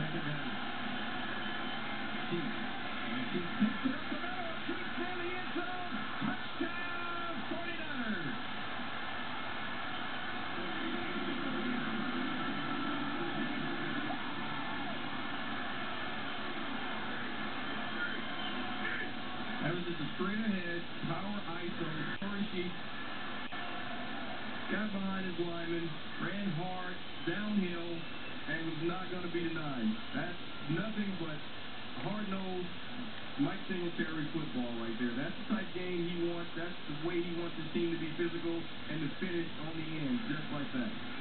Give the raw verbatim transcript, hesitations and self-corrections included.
Second down. Keith. And Keith picks it up the middle. Keith near the end zone. Touchdown, forty-niners. That was just a straight ahead, power I S O. Kory got behind his lineman, ran hard, downhill, and was not going to be denied. That's nothing but hard-nosed Mike Singletary football right there. That's the type game he wants. That's the way he wants his team to be physical and to finish on the end, just like that.